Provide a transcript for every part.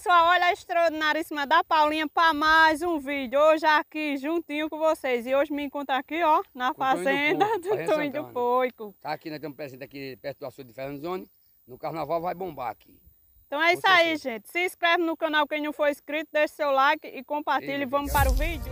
pessoal, olha a extraordinaríssima da Paulinha para mais um vídeo. Hoje aqui juntinho com vocês. E hoje me encontro aqui, ó, na fazenda do Toinho do Poico. Tá aqui, nós estamos presentes aqui perto do açude de Fernandozone. No carnaval vai bombar aqui. Então é isso aí, gente. Se inscreve no canal quem não for inscrito, deixa seu like e compartilha. E vamos para o vídeo.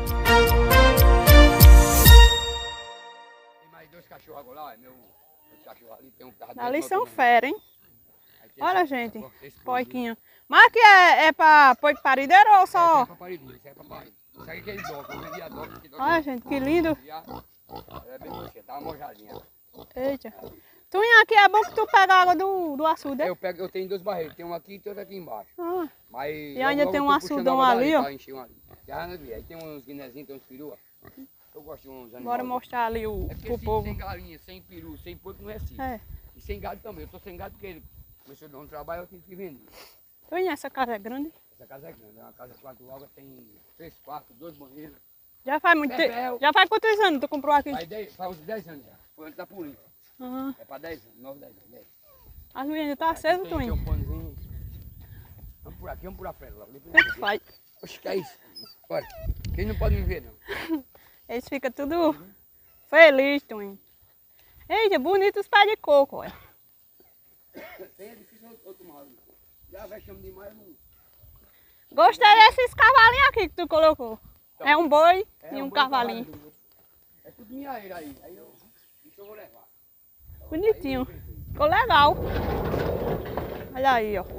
Tem mais dois cachorros agora lá, meu cachorro ali tem um carro. Ali são fera, hein? Olha, gente, poiquinho. Mas aqui é pra poico parideiro ou só? É pra parideiro, isso é pra parideiro. Isso aqui é aquele doc, eu vendi a doc. Olha, gente, que lindo. É bem bonita, tá uma mojadinha. Eita. Tuinha, aqui é bom que tu pega a água do açude, é? Eu tenho dois barreiros, tem um aqui e outro aqui embaixo. Ah. Mas e ainda tem um açudão ali, ó. Aí tem uns guinezinhos, tem uns perua. Eu gosto de uns animais. Bora mostrar ali pro povo. Sem galinha, sem peru, sem porco não é assim. É. E sem gado também. Eu tô sem gado porque ele começou a dar um trabalho, eu tive que vender. Tuinha, essa casa é grande? Essa casa é grande, é uma casa de 4 algas, tem 3 quartos, 2 banheiros. Já faz muito tempo. Já faz quantos anos tu comprou aqui? Faz uns 10 anos já. Foi antes da polícia. Uhum. É pra 10 anos, 9, 10 anos. 10. A luz ainda tá acesa, Tuinha? Um pãozinho. Vamos por aqui, vamos por a frente lá. Vai. Oxe, que é isso? Bora. Quem não pode me ver, não. Eles ficam tudo felizes, Tuinha. Eita, bonito os pés de coco, olha. Tem é difícil outro mal. Já vexame demais, não. Gostei desses cavalinhos aqui que tu colocou. Então, é um boi e um cavalinho. É tudo minhaeira aí. Aí eu vou levar. Bonitinho. Ficou legal. Olha aí, ó.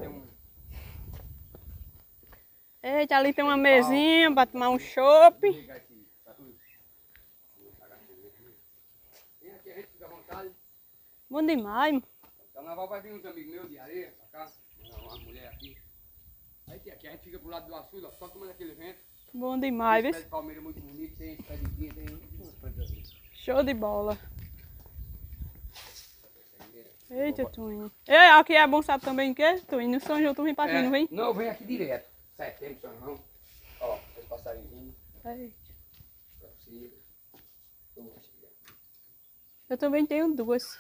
Eita, ali tem uma mesinha para tomar um chopp. Bom demais. Carnaval vai vir uns amigos meus de areia pra cá. Uma mulher aqui. Aí tem aqui, a gente fica pro lado do açude, ó, só tomando aquele vento. Bom demais, viu? Pé de palmeira muito bonito, tem pé de guia, tem... Show de bola. Eita, Tuinho. E aqui é bom, sabe também o que? Tuinho, no São João tu vem pra aqui, não vem? Não, vem aqui direto. Setembro, São João. Ó, os passarinhos. Eita. Pra você. Eu também tenho duas.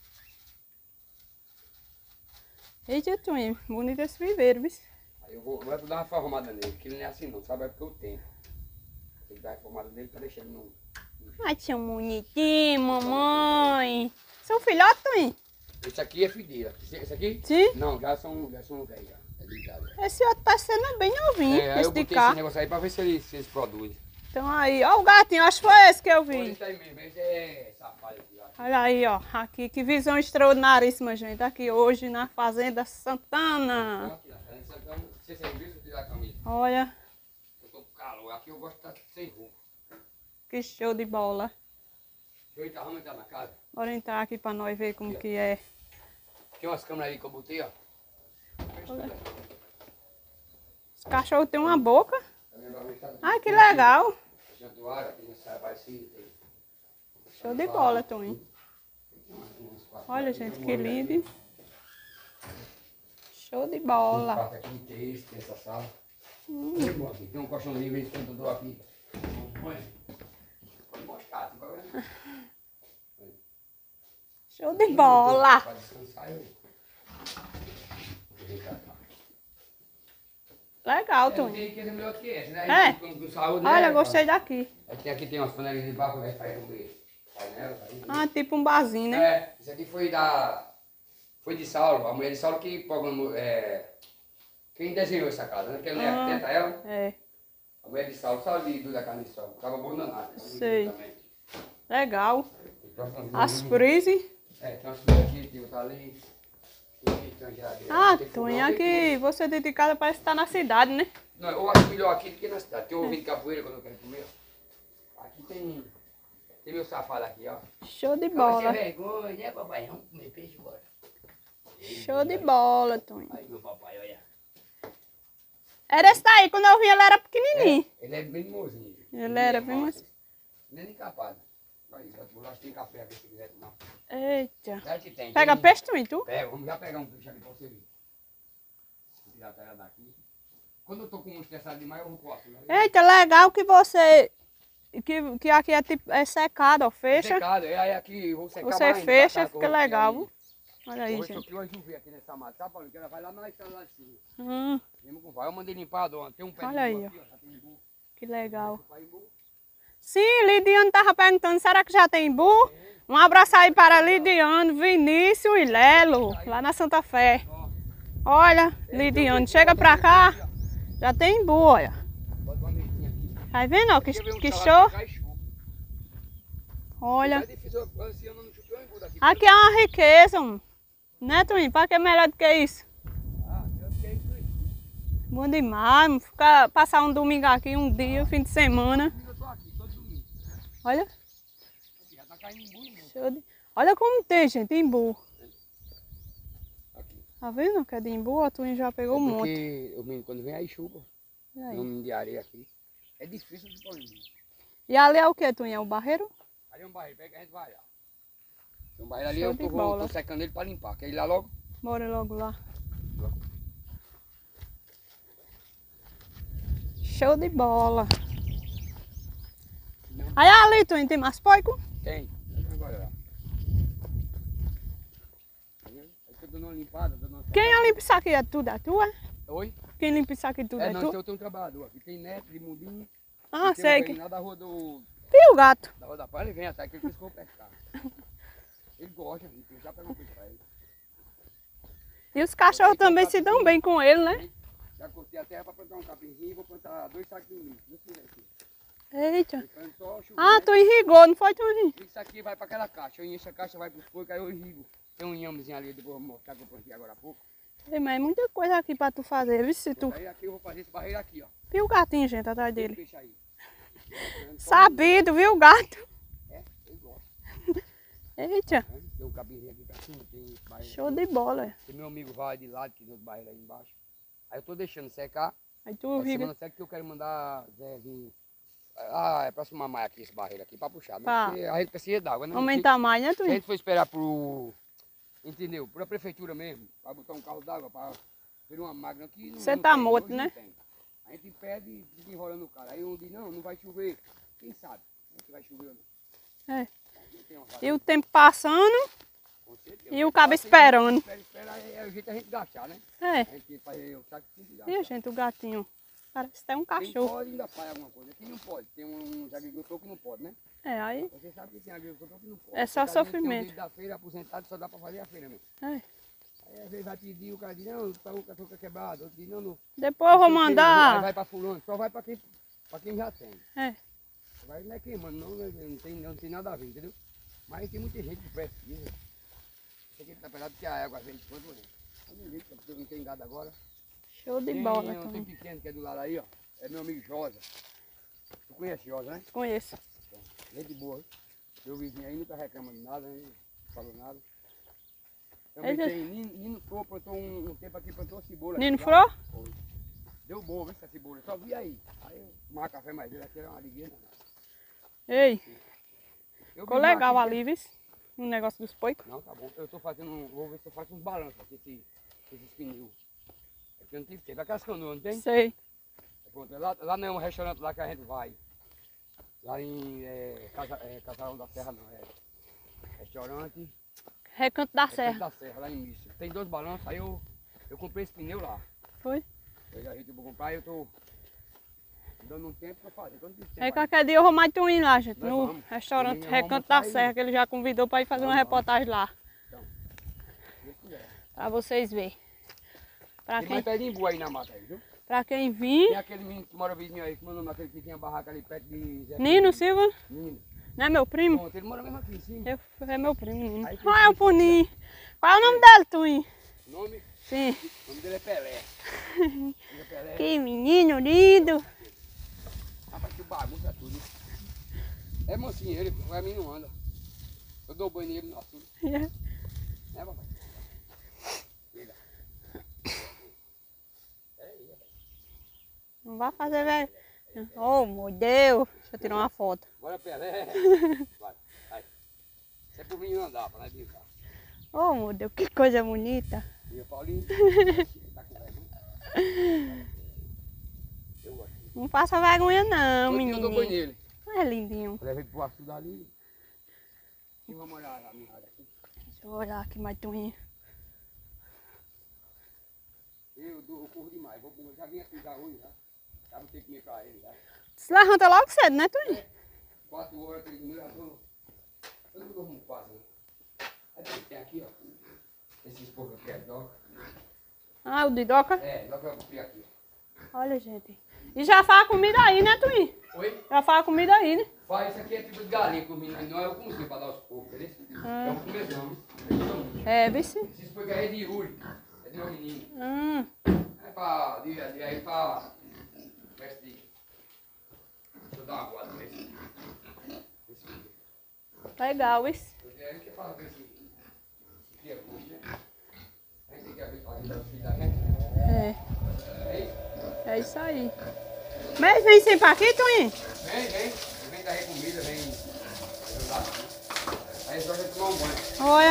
Eita, Tuinho, bonito esse viveiro, viu? Aí eu vou dar uma reformada nele, porque ele não é assim não, sabe? É porque eu tenho. Tem que dar uma reformada nele pra deixar ele no... Ai, tão bonitinho, mamãe. São filhotes, Tuinho? Esse aqui é fideira. Esse aqui? Sim. Não, já são velhos, já. É ligado. Esse outro tá sendo bem novinho, aí esse eu de botei cá. esse negócio aí pra ver se eles produzem. Então aí, ó o gatinho, acho que foi esse que eu vi. Esse aí mesmo, esse é safado aqui, ó. Olha aí, ó, aqui, que visão extraordinaríssima, gente. Aqui hoje na Fazenda Santana. Aqui na frente, Santana, não sei se é visto ou tirar a camisa. Olha. Eu tô com calor, aqui eu gosto de estar sem roupa. Que show de bola. Deixa eu vamos entrar na casa. Bora entrar aqui pra nós ver como que é. Tem umas câmeras ali que eu botei, ó. Os cachorros têm uma boca. Ai, que legal. Show de bola, Toninho. Olha, gente, que lindo. Show de bola. Tem essa sala. Tem um colchãozinho esse computador aqui. Pode mostrar. Show de bola. Para descansar, Legal, Toninho. Tem que ser melhor que esse, né? É. Olha, gostei daqui. Aqui tem umas panelinhas de barro, né? Faz comer panela. Ah, tipo um barzinho, né? É, isso aqui foi de Saulo, a mulher de Saulo que programou, quem desenhou essa casa, né? Que ele é arquiteta, ela. É. A mulher de Saulo, da carne de Saulo, tava bom danado. Sei. Legal. As Tem frises. umas coisas aqui, tem outra ali. Ah, Toninho, aqui você dentro de casa parece que tá na cidade, né? Não, eu acho melhor aqui do que na cidade. Tem um ovinho de capoeira quando eu quero comer. Aqui tem meu safado aqui, ó. Show de bola. Sem vergonha, né, papai? Vamos comer peixe agora. Show de bola, Toninho. Aí, meu papai, olha. Era esse daí, quando eu vi ele era pequenininho. Ele é bem mozinho. Ele era bem mozinho. Nem capado. Aí, eu acho que tem café aqui se quiser tomar. Eita. Será que tem? Pega peixe, Toninho, tu? Pega, vamos já pegar um peixe aqui pra você ver. Vou tirar a terra daqui. Quando eu tô com um estressado demais, eu vou pro açude. Eita, legal que você... Que aqui é tipo secado, ó, fecha. Secado, aí aqui eu vou secar Você mais, fecha, tá, fica legal. Olha aí, Hoje gente. vai chover aqui nessa mata, sabe, Paulinho? Que ela vai lá na estrada lá de cima. Mesmo com vai. Eu mandei limpar, ó. Tem um pé Olha de aí, aqui, ó. Já tem imbu. Que legal. Vai imbu. Sim, Lidiane estava perguntando, será que já tem imbu? Um abraço aí para Lidiane, Vinícius e Lelo, lá na Santa Fé. Ó, Olha, Lidiane, chega pra cá, já tem imbu, olha. bota uma mesinha aqui. Tá vendo, ó, Quer ver um que salado show? pra cá e chupa. Olha, É difícil, esse ano não chupou um imbu daqui. aqui é uma riqueza, mano. Né, Twin? Para que é melhor do que isso? Ah, eu fiquei isso aí. Bom demais, mano. Ficar, passar um domingo aqui, um dia, fim de semana. Eu tô aqui, todo domingo. Olha, Aqui, já tá caindo imbu. show de... Olha como tem, gente, imbu. Aqui. Tá vendo que é de imbu? A Twin já pegou um monte. Porque o menino, quando vem aí, chupa. Olha aí. No menino de areia aqui. É difícil de pôr imbu. E ali é o que, Twin? É o barreiro? Ali é um barreiro, pega a gente vai lá. Tem um barreiro ali, Show eu de tô, bola. tô secando ele pra limpar. Quer ir lá logo? Bora logo lá. Show de bola. Não. Aí ali, Twin, tem mais porco? Tem. Agora lá. Tá vendo? Aí tô dando uma limpada, dando uma... Quem limpa isso aqui é tudo? É tu, é? Oi? Quem limpa isso aqui tudo é Não, tu? eu tenho um trabalhador aqui. Tem neto de mundinho. Ah, e tem sei um que... velhinho lá da rua do... E o gato? Da rua da Praia, ele vem até que ele quis pescar. Ele gosta, gente. Eu já pego um peixe pra ele. E os cachorros também se dão bem com ele, né? Já cortei a terra pra plantar um capinzinho e vou plantar 2 sacos de milho. Eita. Só chover, Ah, né? tu irrigou, não foi tu irrigou? Isso aqui vai pra aquela caixa. Eu encho a caixa, vai pros porcos, aí eu irrigo. Tem um inhamezinho ali, depois eu vou mostrar que eu plantei agora há pouco. Ei, mas é muita coisa aqui pra tu fazer, viu? Se tu... Aí aqui eu vou fazer esse barreiro aqui, ó. Viu o gatinho, gente, atrás Tem dele? peixe aí. Sabido, viu o gato? É, ele gosta. Eita, Né? Tem um capinzinho aqui pra cima, tem esse barreiro show aqui. de bola. Tem meu amigo vai de lado, que tem outro barreiro aí embaixo. Aí eu tô deixando secar. Aí tu Aí irriga. semana seca que eu quero mandar Zé vir. Ah, é próximo mamãe aqui esse barreiro aqui pra puxar, né? Tá. Porque a gente precisa d'água, né? Aumentar mais, né, Se a Twin? gente for esperar pro. Entendeu? Pra prefeitura mesmo, pra botar um carro d'água, pra ter uma máquina aqui. Você tá morto, né? A gente pede e fica enrolando o cara. Aí um diz, não vai chover. Quem sabe? Se vai chover ou não. É. Não tem uma E o tempo passando Com certeza. e o cabo esperando. Espera, é o jeito da gente gastar, né? É. A gente faz o sacrifício de gastar. E, gente, o gatinho. Parece até um Quem cachorro. pode ainda faz alguma coisa. Quem não pode? Tem uns agricultores que não pode, né? É, aí Você sabe que tem agricultor que não pode. é só Porque a gente sofrimento. Tem um dia da feira aposentado, só dá pra fazer a feira mesmo. É. Aí às vezes vai pedir, o cara diz, não, tá o cachorro quebrado. Outro diz, não, não. Depois eu vou Aí mandar. vai pra fulano, só vai pra quem já tem. É. Vai não é queimando, não tem nada a ver, entendeu? Mas tem muita gente que precisa. Isso aqui tá pelado porque a água vem de quanto vem. Não tem gado agora. Show de Tem, bola tem também. pequeno que é do lado aí, ó. É meu amigo Josa. Tu conhece Josa, né? Conheço. Gente boa. Meu vizinho aí nunca reclama de nada, né? Não falou nada. Também Ele- tem Nino Flor, plantou um tempo aqui, plantou cebola. Nino aqui, Flor? Foi. Deu bom, viu, essa cebola. Só vi aí. Aí eu tomava café mais dele, aqui era uma alegria. Ei, Eu ficou vi legal mais aqui, ali, viu? O negócio dos porcos. Não, tá bom. Eu tô fazendo, vou ver se eu faço uns balanços aqui, esses pneus. É porque eu não tive tempo. Aquelas canoas, não tem? Sei. Pronto, lá não é um restaurante lá que a gente vai. Lá em Casarão da Serra não, é restaurante Recanto da Recanto Serra. da Serra, lá em Mício. Tem 2 balanços, aí eu comprei esse pneu lá. Foi? Eu a gente vou comprar e eu tô dando um tempo pra fazer. Então, não tive tempo Aí ainda. qualquer dia eu vou mais tu ir lá, gente. Nós No vamos. restaurante Domingo Recanto vamos da sair. Serra, que ele já convidou para ir fazer uma Vamos, reportagem lá. Então, se Deus quiser. Pra vocês verem. Pra Tem mais quem, pé de imbu aí na mata aí, viu? pra quem vir. Tem aquele menino que mora vizinho aí, que mandou naquele que tinha barraca ali perto de Zé Nino Silva, Nino. não é meu primo? Pronto, ele mora mesmo aqui em cima. É meu primo, Nino. Aí tem Qual é o que- Puninho? Qual é o nome dele, Twin? O nome? Sim. O nome dele é Pelé. Ele é Pelé. Que menino lindo. Rapaz, que bagunça tudo. É mansinho ele, a mim não anda. Eu dou banho nele no assunto. Né, papai? Chega. Peraí, rapaz. Não vai fazer, velho. Oh, meu Deus. Deixa eu tirar uma foto. Bora, Pelé. Vai. Isso é pro menino andar, pra nós brincar. Oh, meu Deus, que coisa bonita. E o Paulinho, tá com vergonha? Eu gosto. Não faça vergonha não, Todo dia eu dou banho menino. nele. É lindinho. Eu levei pro açude ali. E vamos olhar a minha área aqui. Deixa eu olhar aqui mais Twin. Eu corro demais. Já vim aqui já hoje, já. Já vou ter que comer pra ele, já. Se levanta logo cedo, né, Toninho? 4 horas, 3 mil, já tô... Eu não durmo quase, né? Aí tem aqui, ó. Esses poucos aqui é doca. Ah, o de doca? É, doca eu comprei aqui. Olha, gente. E já faz a comida aí, né, Toninho? Oi? Já faz a comida aí, né? Pai, isso aqui é tipo de galinha comigo. Não é o cozinho pra dar os poucos, entendeu? É um comezão. É, vice. Esses poucos aí é de Yuri. É de uma menina. É pra... aí pra... Deixa eu dar uma guarda nesse. Legal, isso. É que fala com esse aqui é bom, né? A gente tem que abrir pra ajudar os filhos da gente. É. É isso? É isso aí. Mas vem sempre aqui, Toninho? Vem. Vem dar comida, vem ajudar. Aí só a gente tomar um banho. Olha.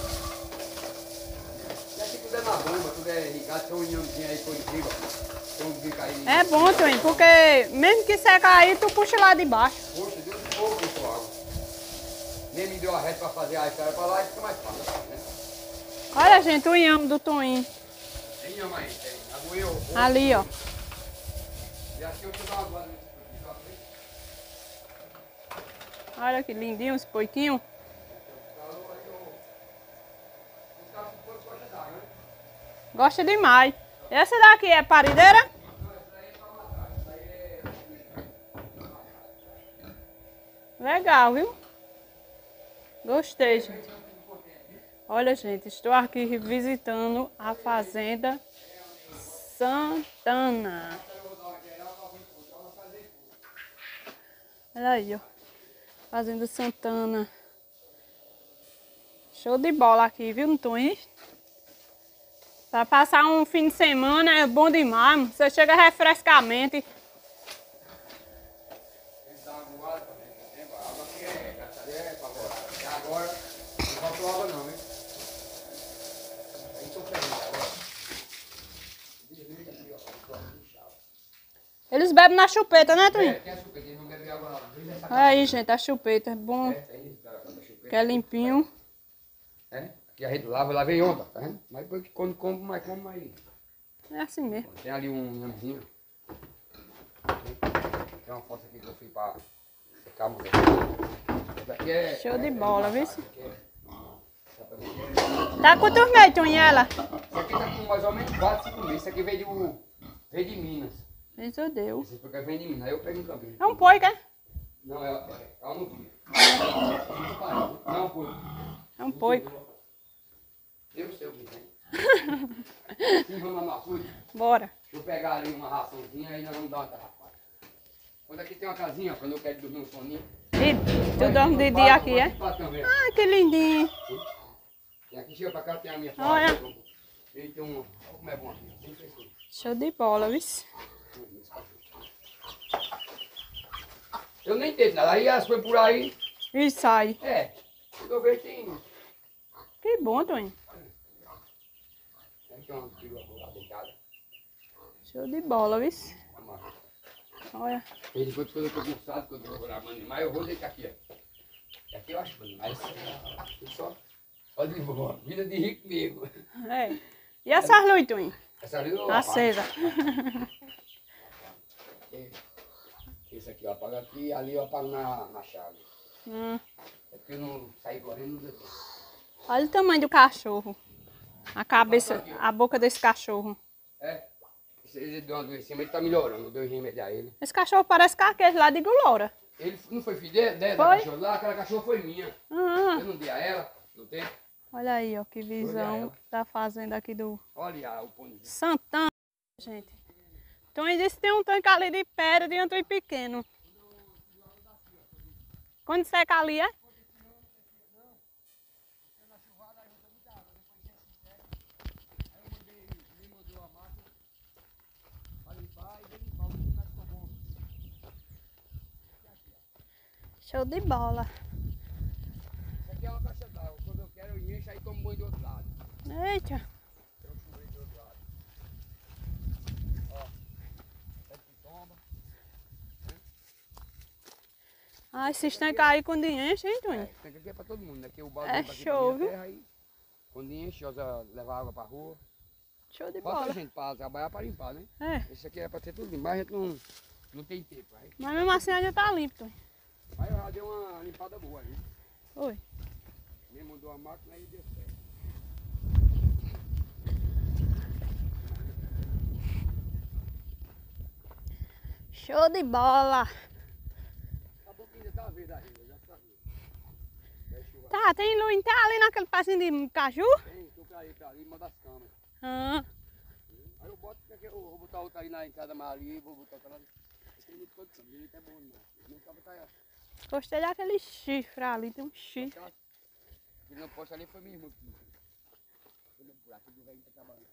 E aqui tudo é na bomba, tudo é ligado, tem um inhãozinho aí por cima. Tem um bico aí. É bom, Toninho, porque mesmo que secar aí, tu puxa lá de baixo. Poxa, deu um pouco com água. Nem me deu a reta pra fazer a escada pra lá e fica mais fácil, né? Olha, gente, o inhame do Toninho. Tem inhame aí, tem. Amoeu. Ali, ó. E aqui eu vou dar uma guarda nesse Olha que lindinho esse porquinho. Gosta demais. Essa daqui é parideira? Legal, viu? Gostei, gente. Olha, gente, estou aqui visitando a Fazenda Santana. Olha aí, ó. Fazenda Santana. Show de bola aqui, viu, Toninho? Pra passar um fim de semana é bom demais. Você chega refrescamente. Agora, não faltou água não, hein? Aí tô ferrando agora. Eles bebem na chupeta, né, Toninho? Tem a chupeta, eles não bebem água não. Olha aí, gente, a chupeta é bom. Que é limpinho. É, aqui a gente lava, eu lavei ontem, tá vendo? Mas depois que quando como mais. É assim mesmo. Tem ali um inhamezinho. Tem uma foto aqui que eu fui pra secar a mulher. Daqui é... Show de bola, viu? Isso Tá com turma, Toninho, ela? aqui tá com mais ou menos 4, 5 meses. Isso aqui veio de Minas. Meu Deus. Esse porque vem de Minas, aí eu pego um caminho. É um porco, é? Não, é um novilho. Não, é um porco. É um porco. Eu sei o que tem. Sim, vamos lá no açude. Bora. Deixa eu pegar ali uma raçãozinha, aí nós vamos dar uma tarrafada. Quando aqui tem uma casinha, quando eu quero dormir um soninho. E tu dorme de dia aqui, é? Também. Ai, que lindinho. E aqui chega pra cá, tem a minha Olha. fábrica. Ele tem um... Olha como é bom aqui. Tem pessoas. Show de bola, viu? Eu nem entendo nada. Aí elas foi por aí. E sai. É. Quando eu vejo tem... Que bom, Toninho. Tem uma perua lá deitada. Show de bola, viu? Olha. Ele foi quando eu tô cansado, quando eu vou lá animais, eu vou deitar aqui, ó. E aqui eu acho bom, mas só de boa. Vida de rico mesmo. É. E essas luzes, Toninho? Essa ali eu Acesa. Esse aqui eu apago aqui, ali eu apago na chave. É porque eu não saí correndo, não deu tempo. Olha o tamanho do cachorro. A cabeça, a boca desse cachorro. É, ele deu uma doença, mas ele tá melhorando, deu remédio a ele. Esse cachorro parece aquele lá de Guloura. Ele não foi filho dele, da Foi? cachorra lá, aquela cachorra foi minha. Ah, Eu não dei a ela, não tem? olha aí, ó, que visão da fazenda aqui do Olha o pônei. Santana, gente. Toninho disse que tem um tanque ali de pedra e um tanque pequeno. Quando seca ali, é? Show de bola. Isso aqui é uma caixa d'água, quando eu quero eu encho, aí tomo banho do outro lado. Eita. Eu chuveiro do outro lado. Ó, aqui toma. Ah, esses tanques aí quando enche, hein, Toninho? Tem que aqui é pra todo mundo, né? Que o balde É pra aqui show, pra minha viu? terra, aí, quando enche, eu levar água pra rua. Show de Falta bola. gente para trabalhar para limpar, né? É. Esse aqui é para ter tudo limpo, mas a gente não tem tempo. Aí, Mas mesmo assim já tá limpo, Tonho. aí eu já dei uma limpada boa ali. Oi. Me mudou a máquina e deu certo. Show de bola. Tá bom que ainda tá verde ainda, já tá verde. Tá, tem luz tá ali naquele pezinho de caju? Tem, tô pra ali, uma das câmeras. Ah, Aí eu boto, eu vou botar outra aí na entrada mais ali, vou botar outra lá. Tem muito coisa, ele é bom, não. Não tá botar gostei daquele chifre ali, tem um chifre. ele não posta ali, foi minha irmã que foi no buraco do velho que tá trabalhando.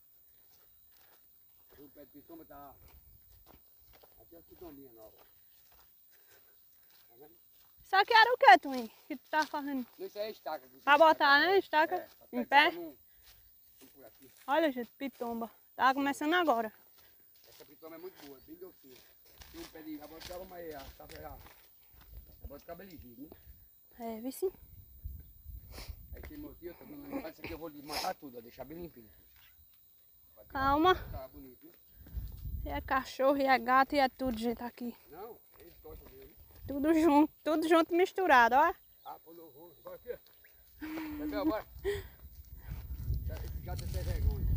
O pé de sombra tá. Aqui é a sintonia nova. Tá vendo? Isso aqui era o que, Tonho? Que tu tá fazendo? Isso aí é estaca. Pra botar, né? Estaca em pé. Por aqui. Olha, gente, pitomba. Tá começando agora. Essa pitoma é muito boa, bem docinha. Tem um pé de jabuticaba, mas a jabuticaba é ligeiro, né? É, vi sim. Aí tem meu tio, também não faz isso aqui, eu vou matar tudo, ó, deixar bem limpinho. Calma. Tá bonito, né? E é cachorro, e é gato, e é tudo, gente, aqui. Não, eles gostam dele. Tudo junto misturado, ó. Ah, pô, não vou. Bora aqui. Bebel, bora. Esse gato é sem vergonha.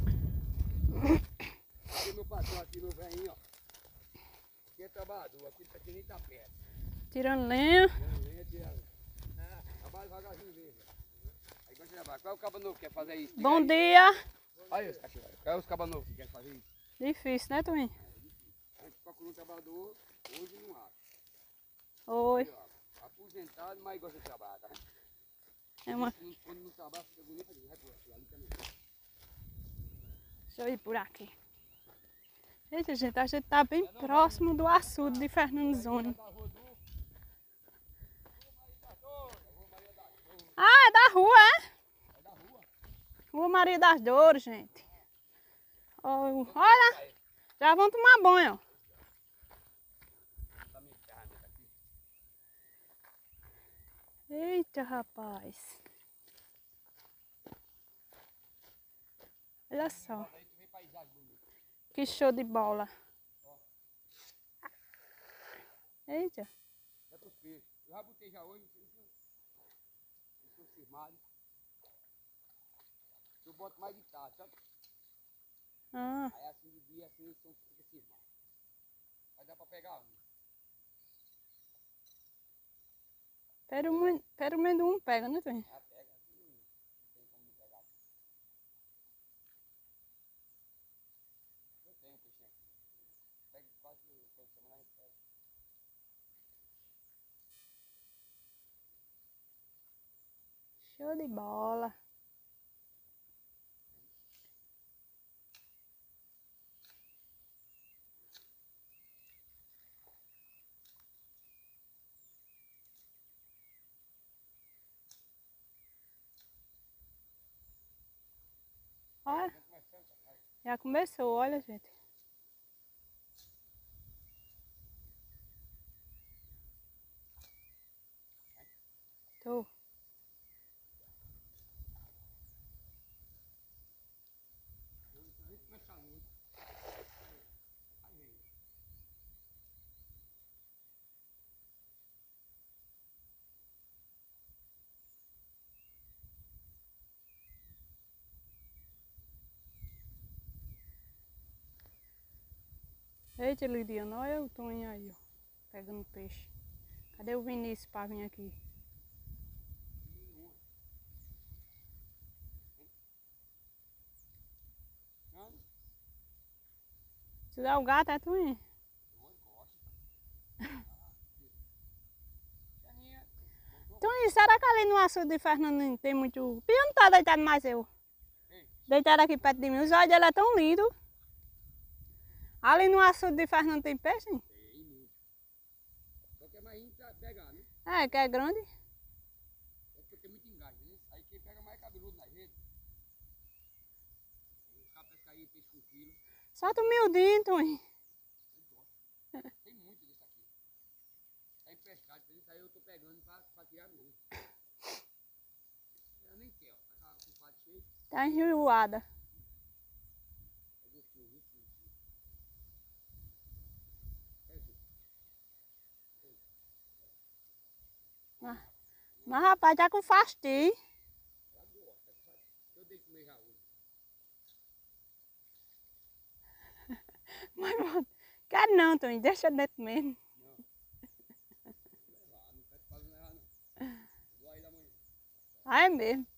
Aqui meu patrão, aqui meu velhinho, ó. Aqui é trabalhador, aqui nem tá perto. Tirando lenha. Trabalha devagarzinho mesmo. Aí quando você trabalha, qual é o cabo novo que quer fazer isso? Bom dia. Olha os cachorros. Qual é os cabos novos que quer fazer isso? Difícil, né, Tonho? A gente procura um trabalhador, hoje não acha. Oi. Aí, ó, aposentado, mas gosta de trabalhar, tá? É uma... Quando não trabalha, fica bonito, vai por aqui, ali também. Deixa eu ir por aqui. Eita, gente, a gente tá bem próximo do açude de Fernando Zoni. Ah, é da rua, é? É da rua. Rua Maria das Dores, gente. Olha, já vão tomar banho, ó. Eita, rapaz. Olha só. Que show de bola. Eita. É pros peixes. Eu já botei já hoje, estou cismado. Eu boto mais de tarde, sabe? Ah, Aí assim de dia, assim, eles fica cismado. Aí dá pra pegar um. pelo menos um pega, né, Tonho? Ah, pega, assim, não tem como não pegar. Eu tenho um peixinho aqui. Pega quase toda semana a gente pega. Show de bola. Olha, já começou, olha, gente. Tô. Eita, Lidiana, olha o Tonho aí, ó. Pegando peixe. Cadê o Vinícius pra vir aqui? Isso dá o gato, é Tonho? Tonho, será que ali no açude de Fernando tem muito... Pio não tá deitado mais eu. Deitado aqui perto de mim. Os olhos dele é tão lindo. Ali no açude de Fernando tem peixe? Hein? Tem muito. Só que é mais pra pegar, né? É, que é grande. É porque tem muito engajo, né? Aí quem pega mais cabeludo na rede. Aí o cara pesca aí, peixe com quilo. Solta o miudinho, Tonho. Tem muito desse aqui. Tá emprestado, isso aí eu tô pegando pra tirar mesmo. Eu nem quero, ó. Tá com o pato cheio. Tá enjoada. Mas rapaz, tá com fastio. Eu dei comer já hoje. Mas, mano, quero não, Toninho. Deixa dentro mesmo. Não. Não quero fazer nada não. Vou aí da manhã. Ah, é mesmo.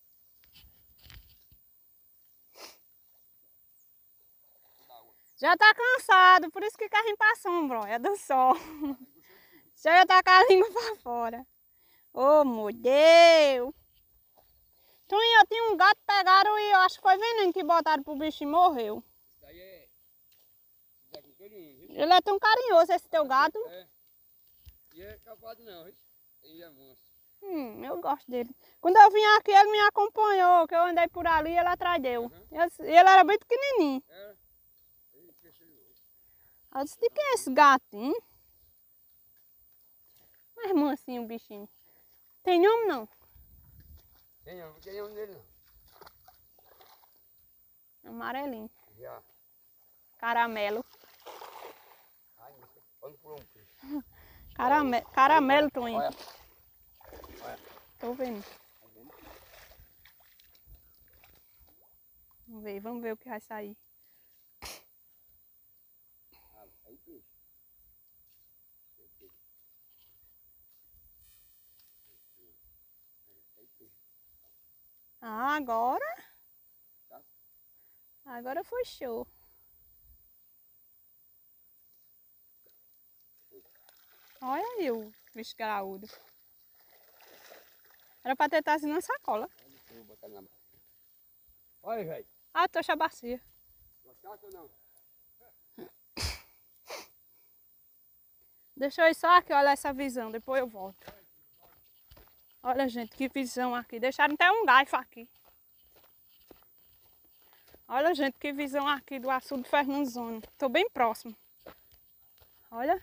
Já tá cansado, por isso que quer vir pra sombra, ó, é do sol. Já tá com a língua pra fora. Ô, meu Deus. Toninho, eu tinha um gato, pegaram e eu acho que foi veneno que botaram pro bicho e morreu. Isso daí é... Isso daí é com todo mundo, viu? Ele é tão carinhoso, esse teu gato. É. E é capaz não, viu? Ele é monstro. Eu gosto dele. Quando eu vim aqui, ele me acompanhou, que eu andei por ali e ele atrás deu. Ele era bem pequenininho. É. Ele cresceu hoje. Eu disse, de quem é esse gatinho? Mais mansinho o bichinho. Tem nome não? Não tem nome dele não. Amarelinho. Já. Caramelo. Ai, não sei. Quando por um peixe. Caramelo, Toninho. Olha. Olha. Tô vendo. Tá vendo? Vamos ver o que vai sair. Ah, aí peixe. Ah, agora? Tá. Agora foi show. Olha aí o bicho graúdo. Era pra ter trazido na sacola. Eu vou botar na mão. Olha, velho. Ah, tocha bacia. Gostaste ou não? Deixa eu ir só aqui olhar essa visão, depois eu volto. Olha, gente, que visão aqui. Deixaram até um gaifo aqui. Olha, gente, que visão aqui do açude Fernando Zona. Tô bem próximo. Olha.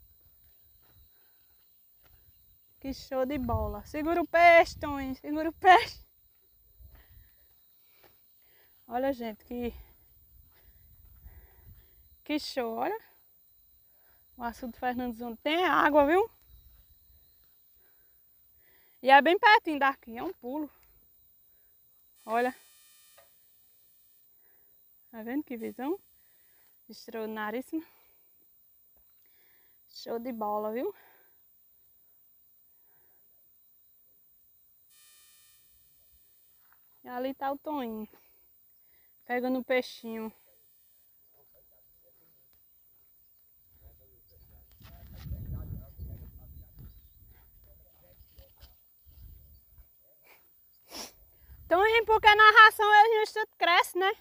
Que show de bola. Segura o peixe, Toninho. Segura o peixe. Olha, gente, que show, olha. O açude Fernando Zona. Tem água, viu? E é bem pertinho daqui, é um pulo. Olha. Tá vendo que visão? Extraordinaríssima. Show de bola, viu? E ali tá o Toninho. Pegando o peixinho. Toninho, porque na ração eles não crescem, né?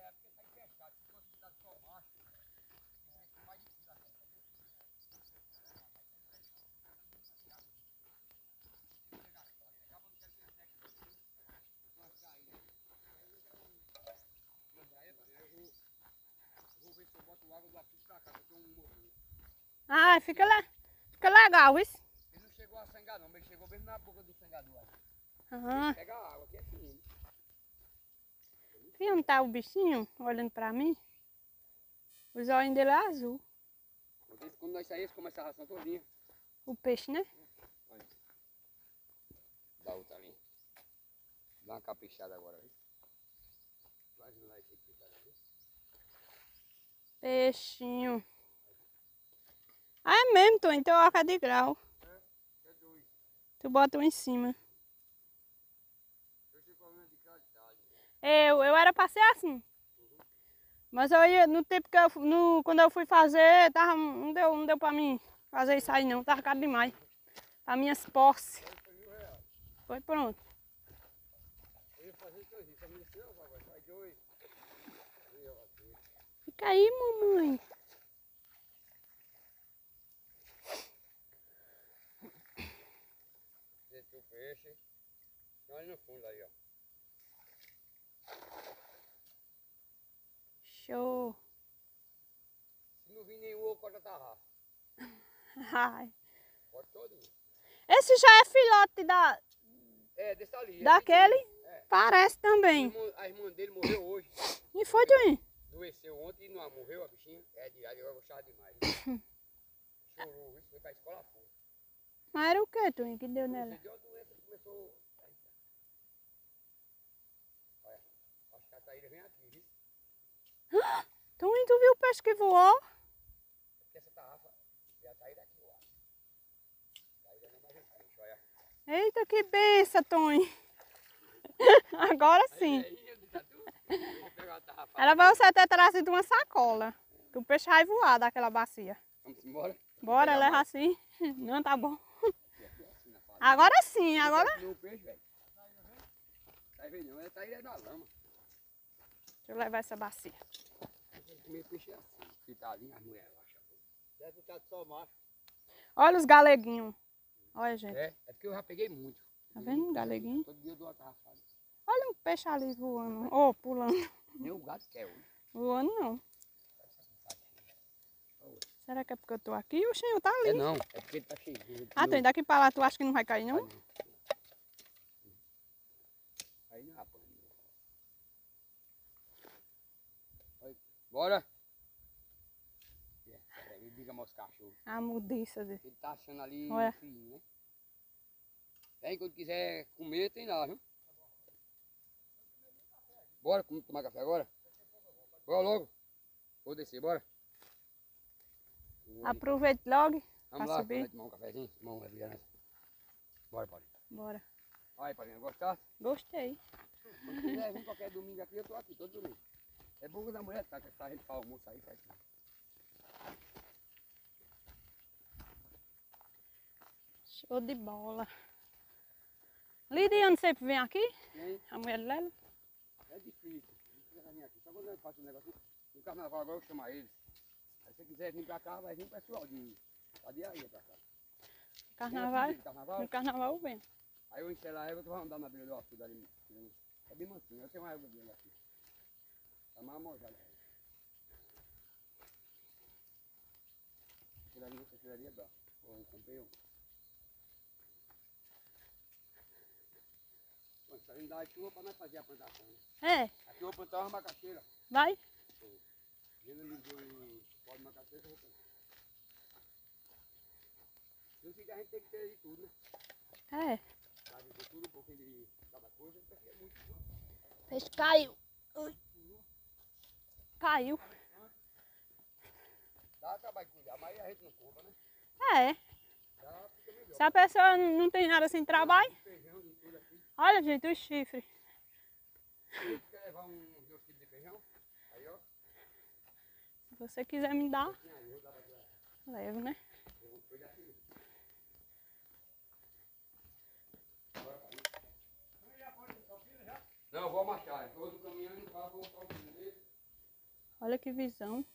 Ah, fica legal isso. Ele não chegou a sangar não, mas ele chegou bem na boca do sangador. Aham. Pega a água, que é fino. Aqui não tá o bichinho olhando pra mim? Os olhinhos dele é azul. Quando nós saímos, começa a ração todinha. O peixe, né? Olha. Dá outra ali. Dá uma caprichada agora, viu? Vai lá esse aqui, cara. Peixinho. Ah, é mesmo, Toninho. Então a de grau. É dois. Tu bota um em cima. Eu tenho problema de qualidade. Eu era pra ser assim. Mas eu ia, no tempo que quando eu fui fazer, não deu pra mim fazer isso aí não. Tava caro demais. Pra minhas posses. Foi pronto. Eu ia fazer isso hoje. Essa menina disse, não, papai, faz dois. Fica aí, mamãe. Esse é o peixe. Olha no fundo aí, ó. Show. Se não vir nenhum, eu corto a tarrafa. Ai. Corto todo. Esse já é filhote É, desse ali. daquele? É. Parece também. A irmã dele morreu hoje. E foi, Toninho? Adoeceu ontem e não morreu a bichinha. É de aí, eu gostava demais. Chorou, isso foi pra escola fora. Mas era o que, Toninho, que deu nela? Deu a doença começou. Olha, acho que a Taíra vem aqui, viu? Toninho, tu viu o peixe que voou? Porque essa tarrafa é a Taíra aqui, ó. Taíra não mais peixe, olha. Eita, que benção, Toninho. Agora sim. Vou pegar a tarrafa. Era pra você ter trazido uma sacola. Que o peixe vai voar daquela bacia. Vamos embora? Bora, leva assim. Não, tá bom. Agora sim, agora. O peixe, velho. Tá vendo? Não, essa aí é da lama. Deixa eu levar essa bacia. Comer peixe é assim. Fritadinho, as mulheres acham. Deve estar só macho. Olha os galeguinhos. Olha, gente. É porque eu já peguei muito. Tá vendo? Galeguinho. Todo dia eu dou uma tarrafada. Olha um peixe ali voando. Oh, pulando. Nem o gato quer hoje. Voando não. Será que é porque eu tô aqui? O chinho tá ali. É não, é porque ele tá cheio. Ah, tem daqui pra lá, tu acha que não vai cair não? Aí não, rapaz. Bora. Ele diga aos cachorros. A mudiça dele. Ele tá achando ali Olha. frio, né? Tem, quando quiser comer, tem lá, viu? Bora tomar café agora? Bora logo. Vou descer, bora. Aproveite logo Vamos pra lá, subir. tomar um cafezinho, tomar um refrigerante. Bora, Paulinho. Bora. Aí, Paulinho, gostaste? Gostei. Quando quiser vir qualquer domingo aqui, eu tô aqui todo domingo. É bom da mulher tá, que a gente faz almoço aí, faz tudo. Show de bola. Lidiane sempre vem aqui? Vem. A mulher dela? É difícil. Não precisa vir aqui. Só quando eu faço um negócio. No carnaval agora eu chamo eles. Aí se você quiser vir pra cá, vai vir o pessoal de aí pra cá. Carnaval? Vem aqui, carnaval. No carnaval vem. Aí eu encher lá, eu vou andar na beira do açude ali. É bem mansinho. Eu tenho uma água dele aqui. Tá mais mojada. Essa tiraria é brava. Eu comprei um. Bom, só não dá chuva para nós fazer a plantação. É, Aqui eu vou plantar uma macaxeira. vai. Vendo me deu em pó de macaxeira, eu vou plantar. Não sei que a gente tem que ter de tudo, né? É. Sabe, de tudo, um pouquinho de cada coisa, isso aqui é muito. Peixe caiu. Ui. Caiu. Dá trabalho de cuidar, mas a gente não compra, né? É. Já fica melhor. Se a pessoa não tem nada sem trabalho. Feijão de tudo aqui. Olha, gente, os chifres. Se você quer levar uns 2 quilos de feijão, aí ó. Se você quiser me dar, Aí eu dá pra tirar. levo, né? Eu vou cuidar aqui. Não, eu vou marchar. Eu tô caminhando e vou voltar o dele. Olha que visão.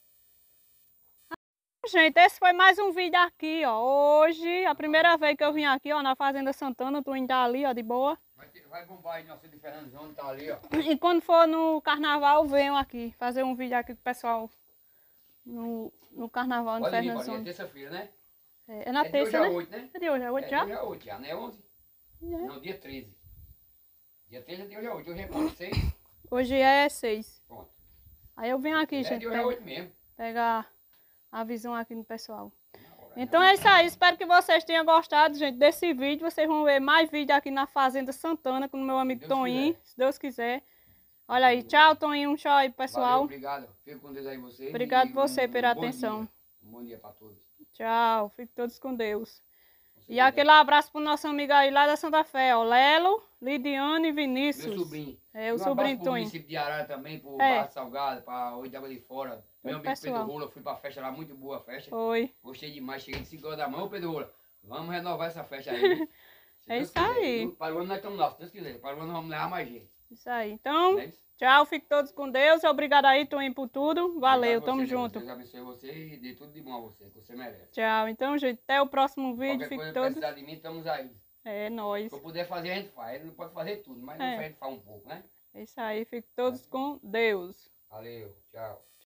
Gente, esse foi mais um vídeo aqui, ó. Hoje, a primeira vez que eu vim aqui, ó, na Fazenda Santana, tu ainda ali, ó, de boa. Vai bombar aí nosso de Fernando João, tá ali, ó. E quando for no carnaval, venham aqui, fazer um vídeo aqui com o pessoal no carnaval, no Pode vir, Fernando Paulinho, é João. terça-feira, né? É na É de hoje terça, a né? 8, né? É de hoje, é 8 já? Hoje é 8 já, não é 11? É. Não, dia 13. Dia 13 é de hoje a 8. Hoje é quanto? 6? Hoje é 6. Pronto. Aí eu venho aqui, É gente, de hoje a 8 mesmo. pegar a visão aqui no pessoal. Na hora, Então é isso aí, espero que vocês tenham gostado, gente, desse vídeo. Vocês vão ver mais vídeo aqui na Fazenda Santana com o meu amigo Se Deus Toninho, quiser. se Deus quiser. Olha aí, tchau, Toninho, um tchau aí, Valeu, pessoal. obrigado. Fico com Deus aí vocês. Obrigado e você pela bom atenção. dia. Um bom dia para todos. Tchau, fiquem todos com Deus. Você E cuida. aquele abraço pro nosso amigo aí lá da Santa Fé, ó, Lelo, Lidiane e Vinícius. Meu sobrinho. É, o Um sobrinho abraço do pro Toninho. município de Arara também, pro É. Barra Salgado, pra Oito de Água de Fora. Meu amigo pessoal. Pedro Rola, fui pra festa lá, muito boa a festa. Oi. Gostei demais, cheguei de 5 horas da manhã. Ô Pedro Rola, vamos renovar essa festa aí. Viu? Se É Deus isso quiser, aí. viu? Para o ano nós estamos lá, se Deus quiser. Para o ano vamos levar mais gente. Isso aí. Então, Não é isso? tchau, fiquem todos com Deus. Obrigado aí, Toninho, por tudo. Valeu, Obrigado a tamo você, Deus. junto. Deus abençoe você e dê tudo de bom a você, que você merece. Tchau. Então, gente, até o próximo vídeo. Qualquer Fiquem coisa todos. precisar de mim, estamos aí. É nóis. Se eu puder fazer, a gente faz. Ele não pode fazer tudo, mas É. a gente faz um pouco, né? É isso aí. Fiquem todos com Deus. Valeu, tchau.